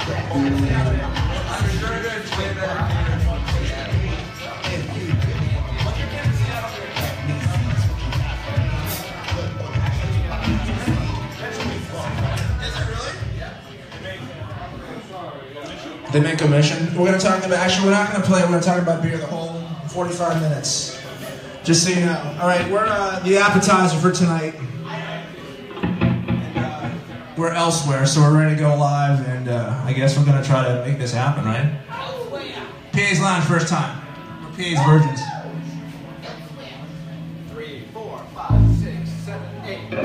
They make a mission. We're going to talk about, actually we're not going to play, we're going to talk about beer the whole 45 minutes. Just so you know. Alright, we're the appetizer for tonight. We're elsewhere, so we're ready to go live, and I guess we're going to try to make this happen, right? PA's Lounge, first time. We're PA's virgins. 3, 4, 5, 6, 7, 8.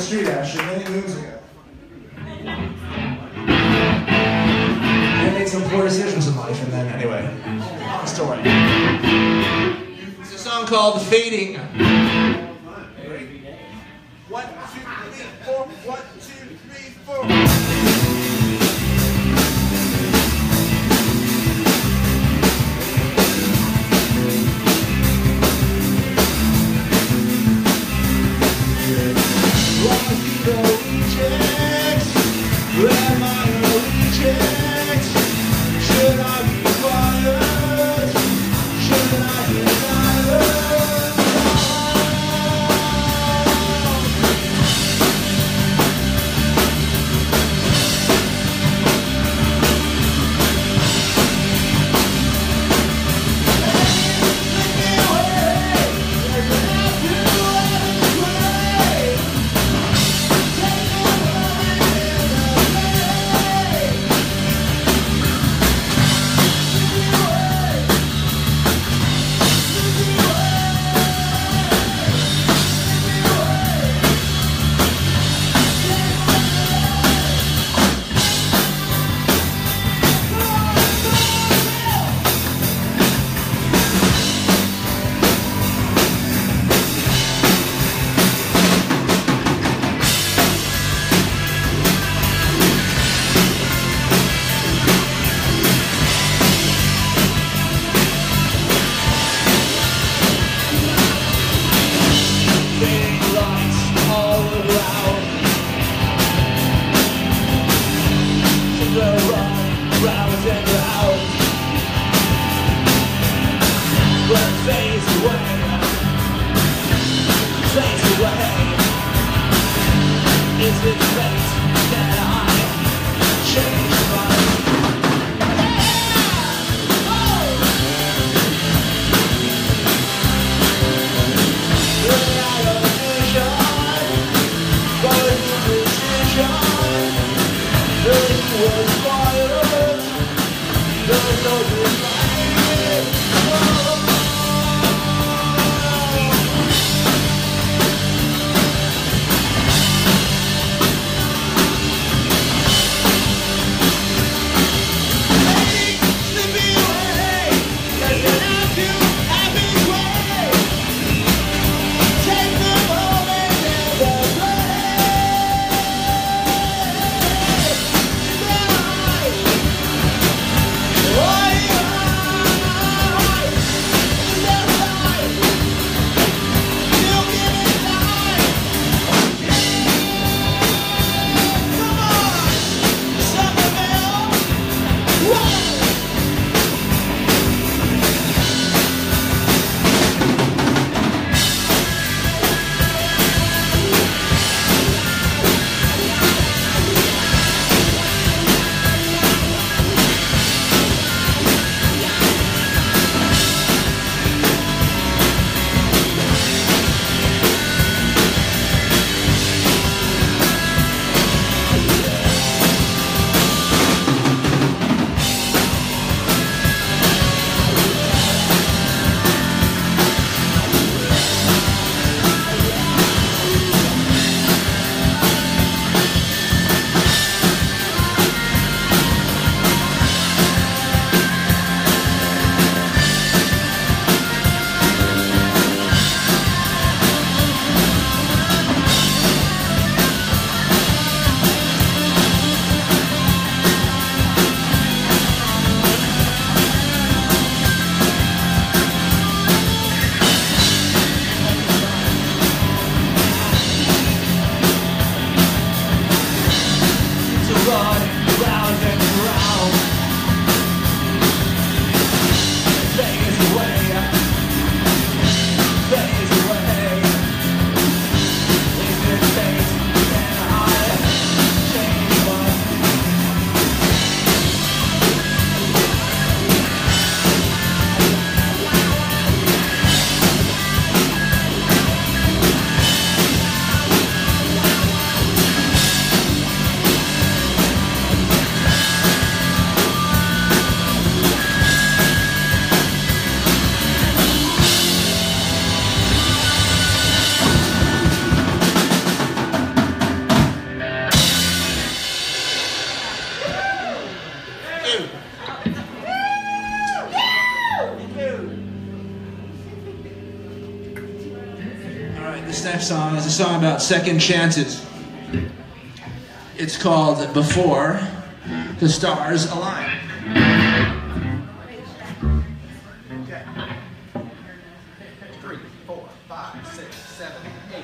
street actually many moons ago. I made some poor decisions in life, and then anyway, long story. It's a song called "Fading." 1, 2, 3, 4. 1, 2, 3, 4. Oh, song is a song about second chances. It's called Before the Stars Align. Okay. 3, 4, 5, 6, 7, 8.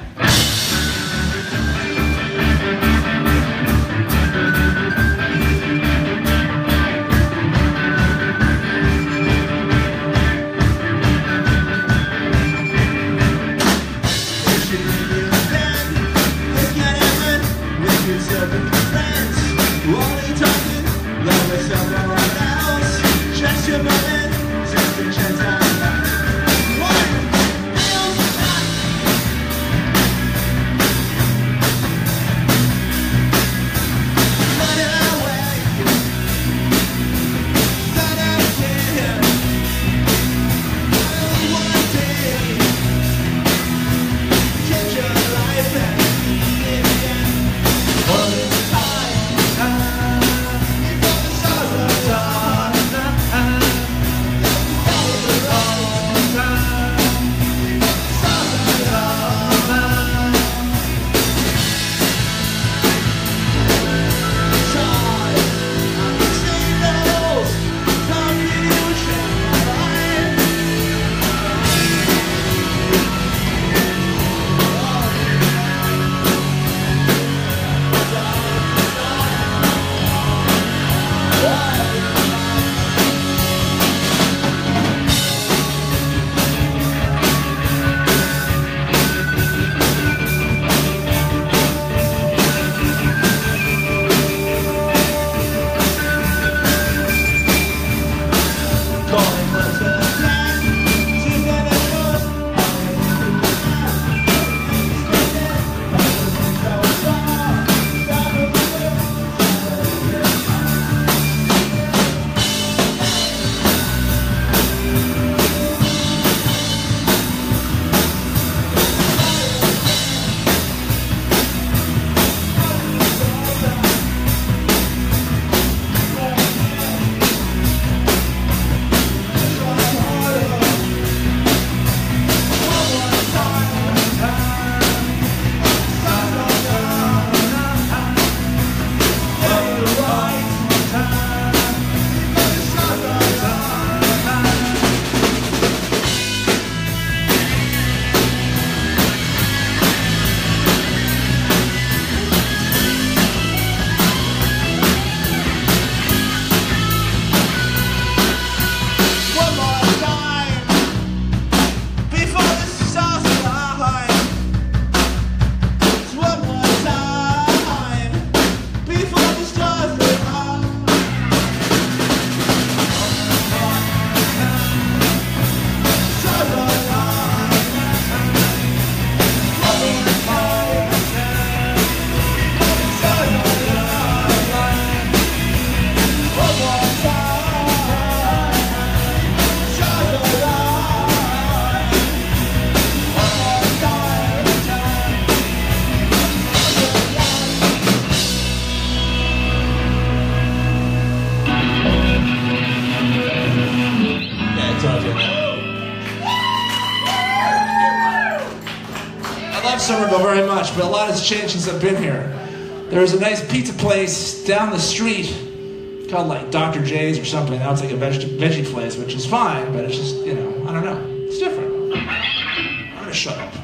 Somerville very much, but a lot has changed since I've been here. There's a nice pizza place down the street called like Dr. J's or something. Now it's like a veggie place, which is fine, but it's just, you know, I don't know. It's different. I'm gonna shut up.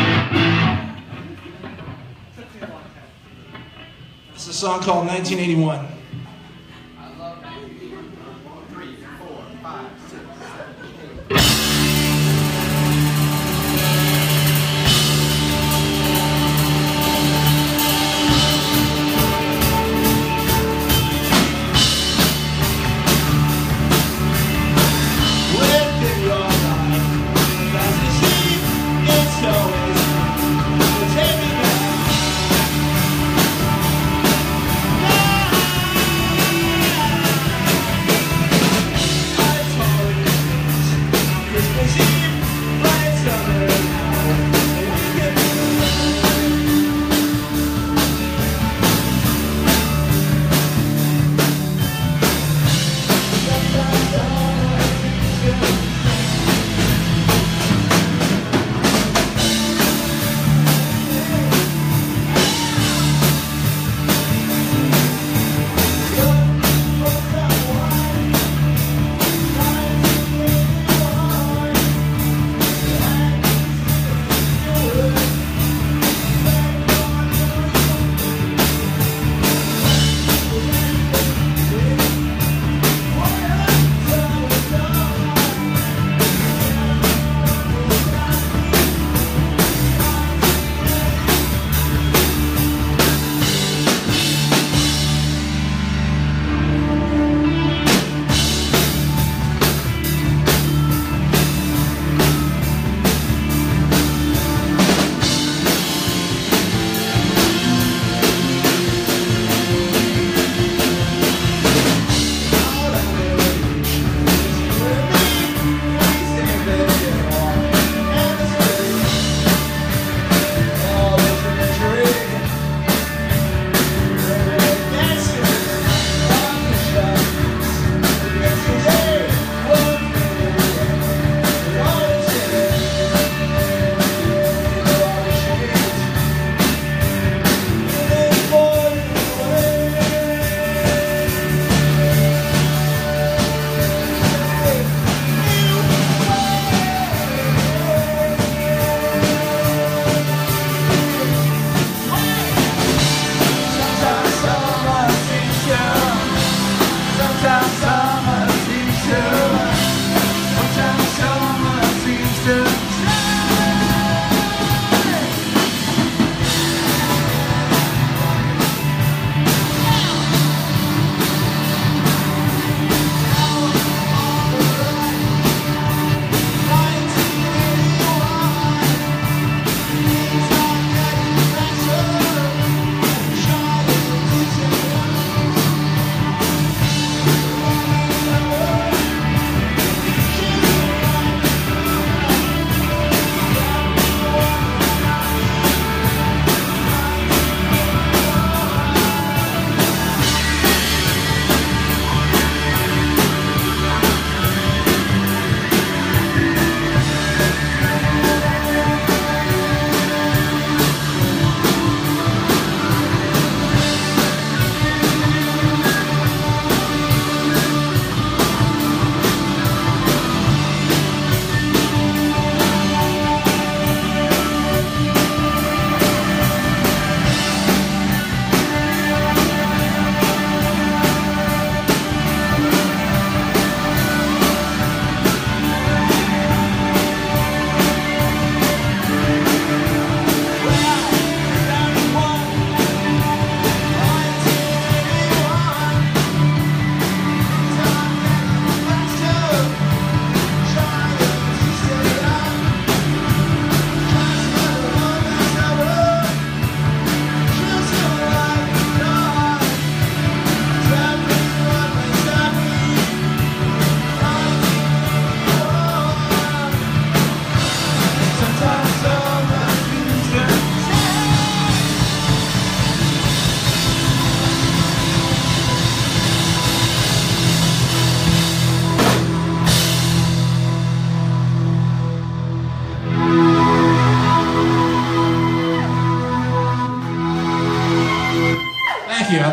This is a song called 1981. I love 1981. 3, 4, 5, 6, 7, 8. Take me back.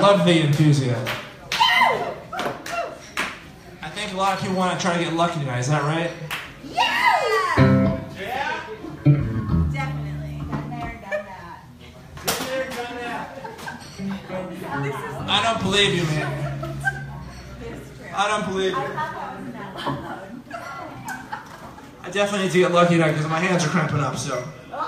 love the enthusiasm. I think a lot of people want to try to get lucky tonight. Is that right? Yeah! Definitely. Done there, done that. Been there, done that. This is I don't believe you, man. I don't believe I you. thought that was not loud. I definitely need to get lucky tonight because my hands are cramping up, so.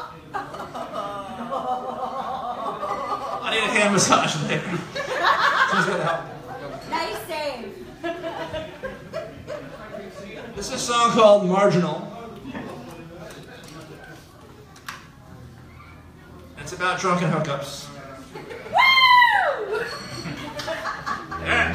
I need a hand massage later. She's gonna help. Nice save. This is a song called Marginal. It's about drunken hookups. Woo! Yeah.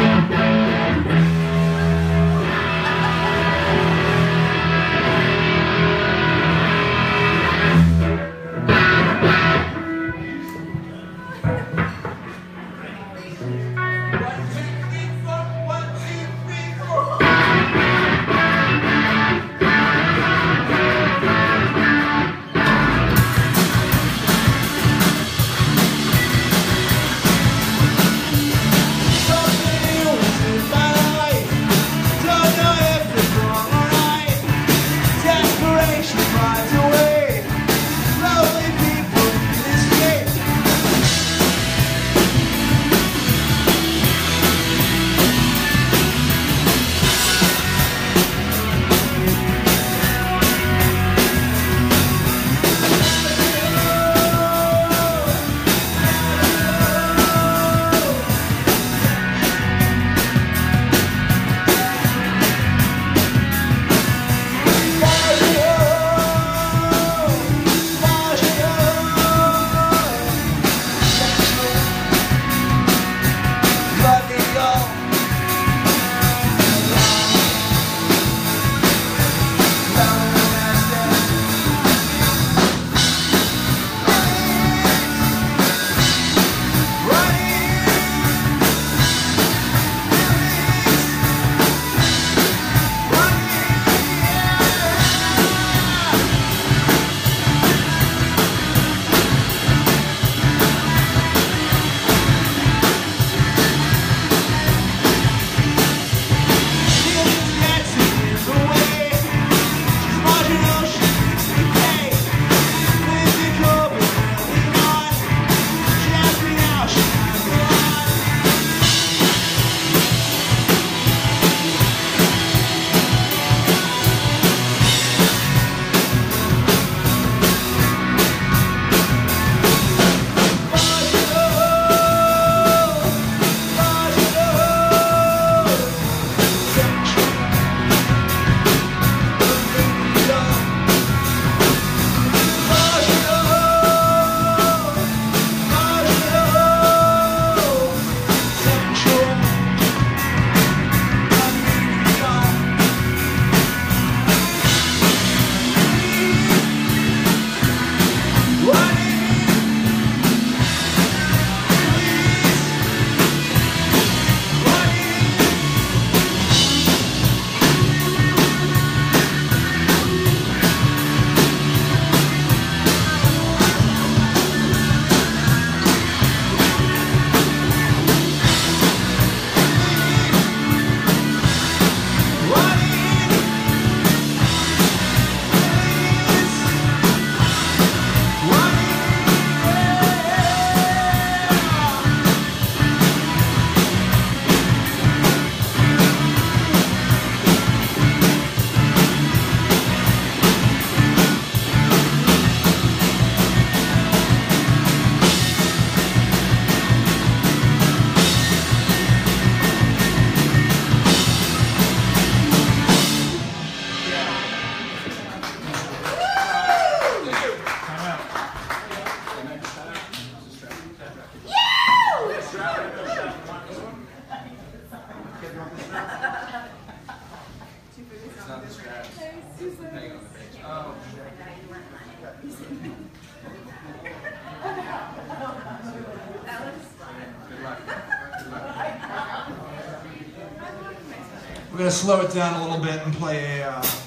We're going to slow it down a little bit and play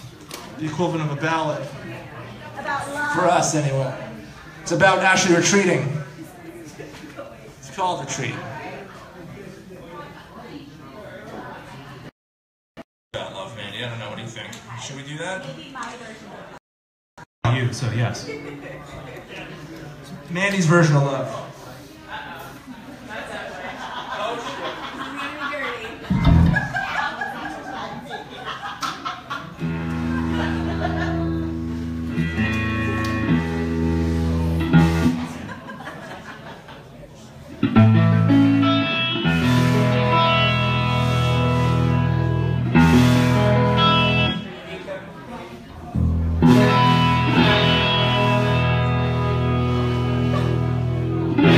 the equivalent of a ballad. About love. For us, anyway. It's about actually retreating. It's called Retreat. I don't know. What do you think? Should we do that? Maybe my version of You, so yes. Mandy's version of love. dirty.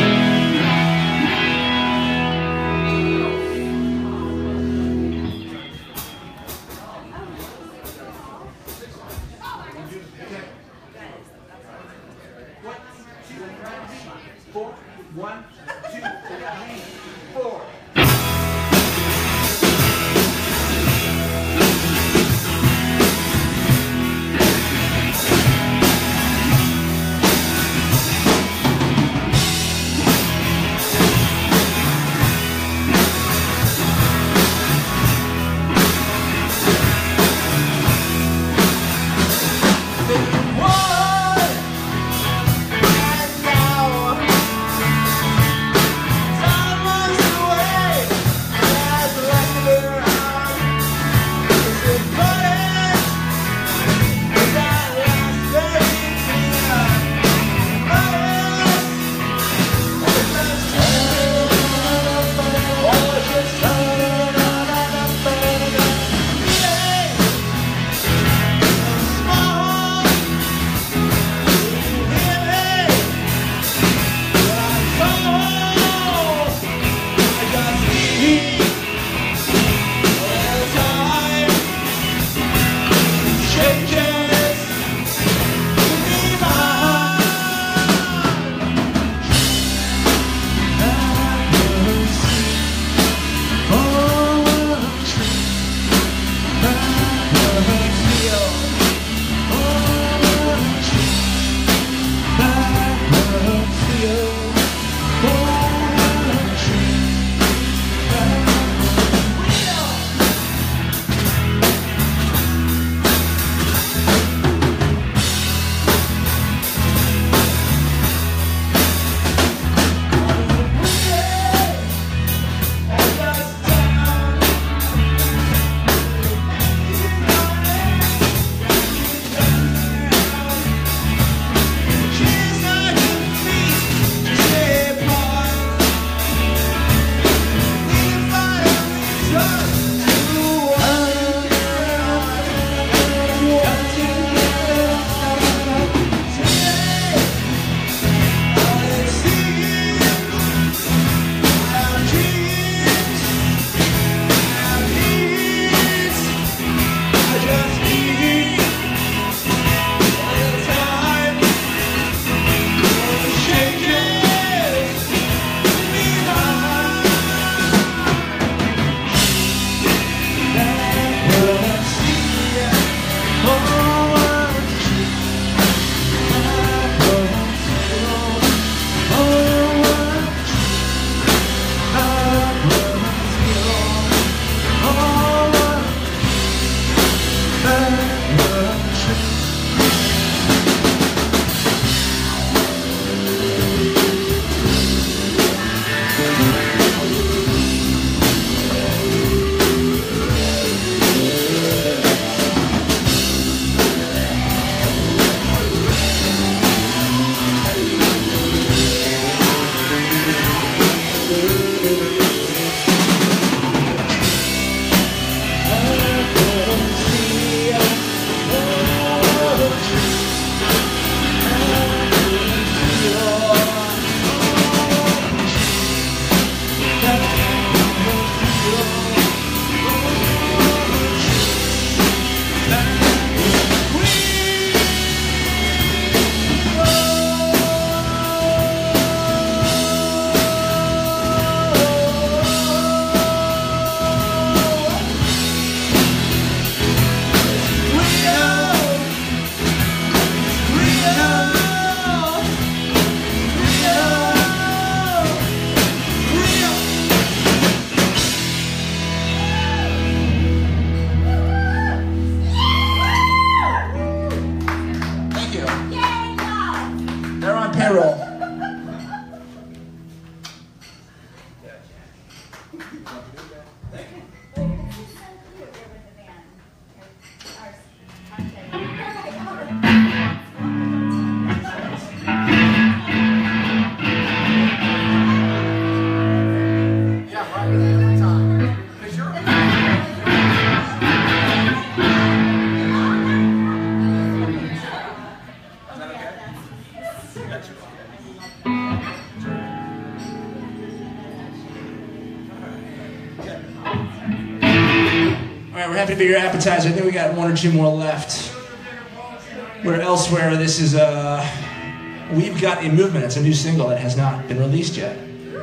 right, we're happy to be your appetizer. I think we got one or two more left. Where elsewhere, this is We've Got a Movement. It's a new single that has not been released yet.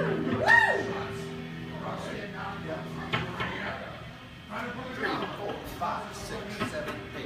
5, 6, 7, 8.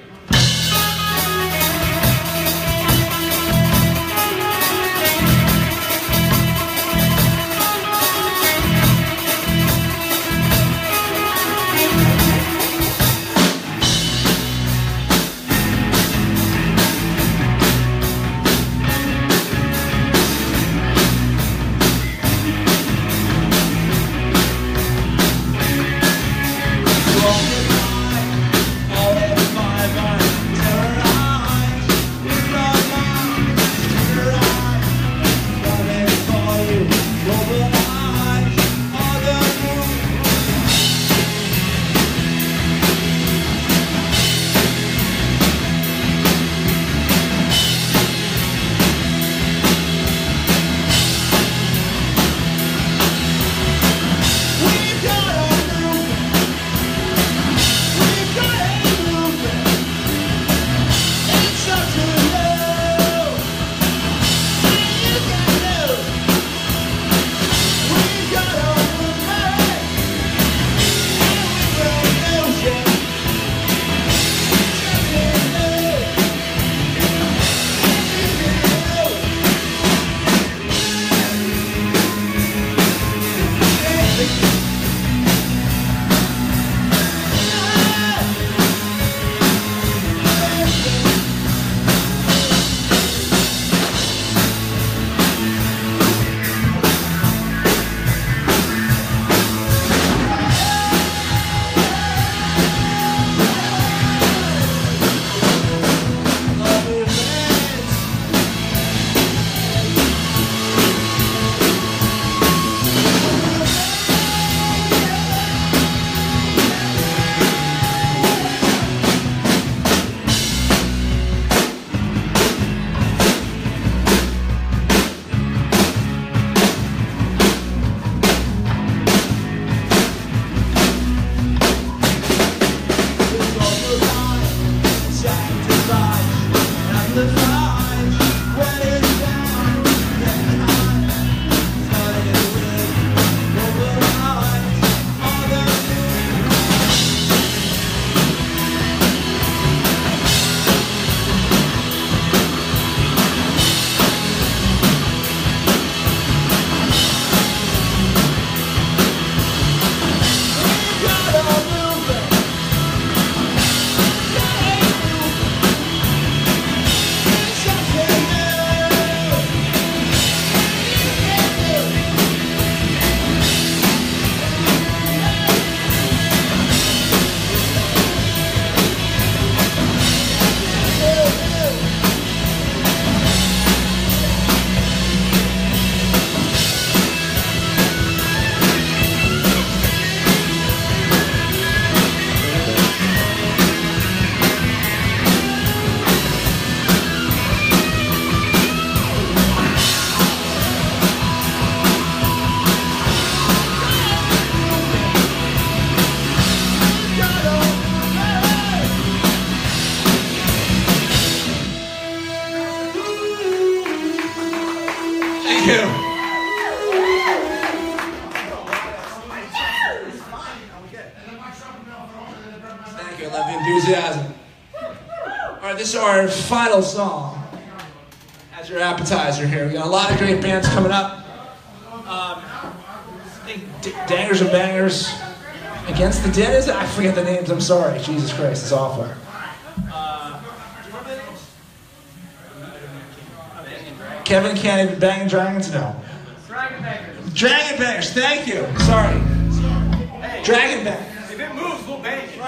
Thank you, I love the enthusiasm. All right, this is our final song as your appetizer here. We got a lot of great bands coming up. I think Dangers and Bangers Against the Dead, is it? I forget the names, I'm sorry. Jesus Christ, it's awful. Kevin Cannon, Banging Dragons? No. Dragon Bangers. Dragon Bangers, thank you. Sorry. Hey, Dragon Bangers. if it moves, we'll bang it.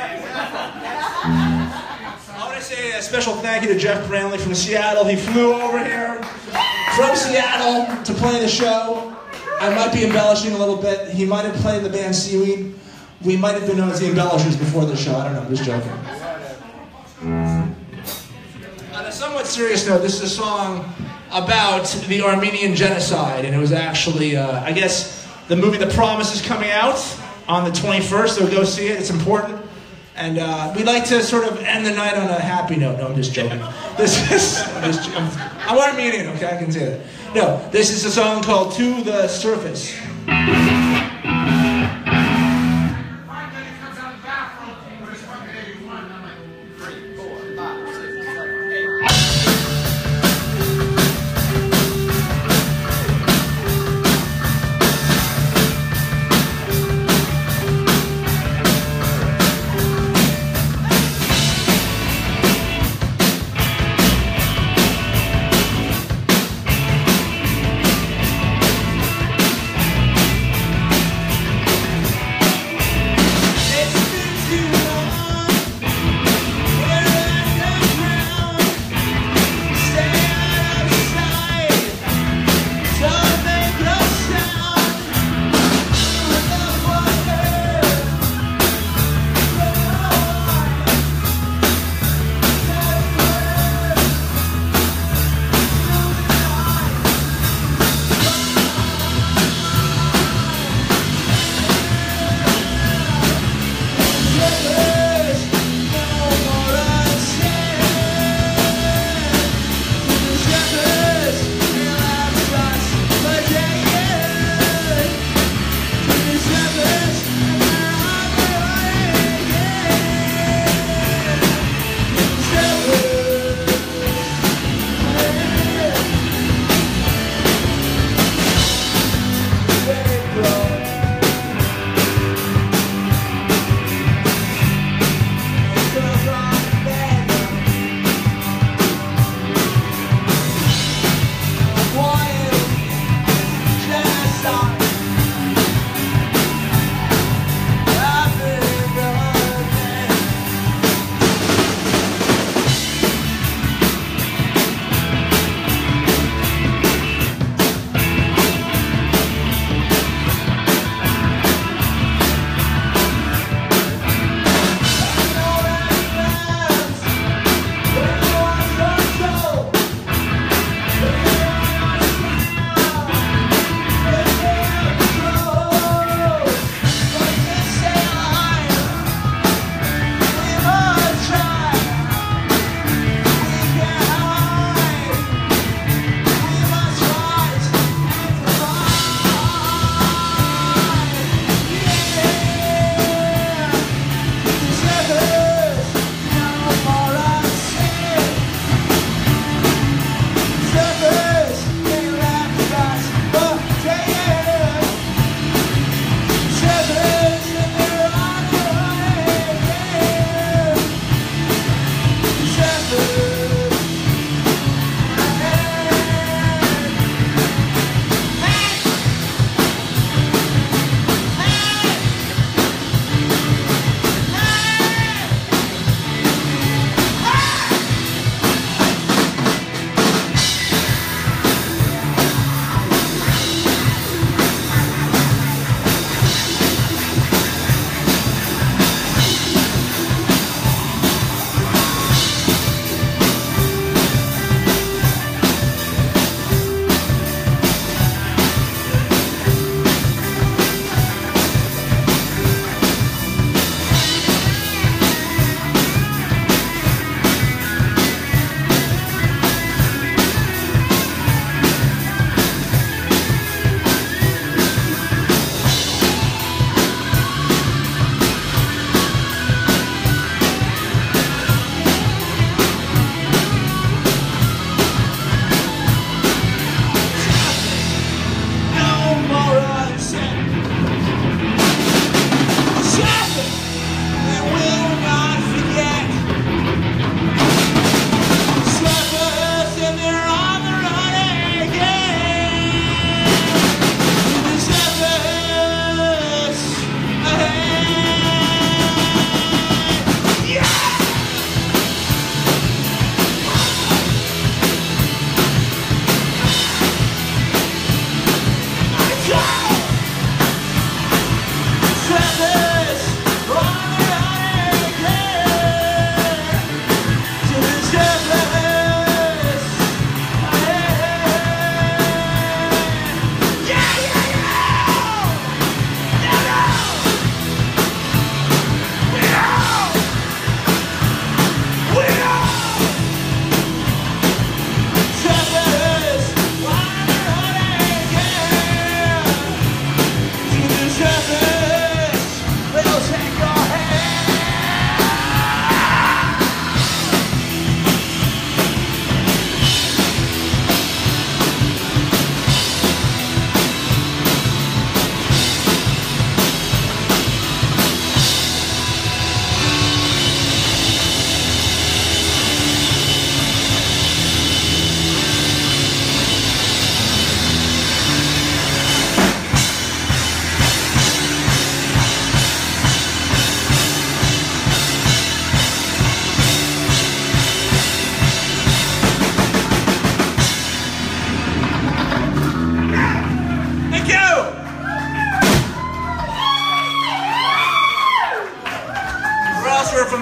I want to say a special thank you to Jeff Brantley from Seattle. He flew over here from Seattle to play the show. I might be embellishing a little bit. He might have played in the band Seaweed. We might have been known as the Embellishers before the show. I don't know, I'm just joking. On a somewhat serious note, this is a song about the Armenian genocide, and it was actually, I guess, the movie The Promise is coming out on the 21st, so go see it, it's important. And we'd like to sort of end the night on a happy note. No, I'm just joking. I want to mean it, okay? I can say that. No, this is a song called To the Surface.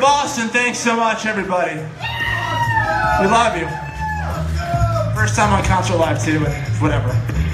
Boston, thanks so much, everybody. We love you. First time on Concert Live, too, and whatever.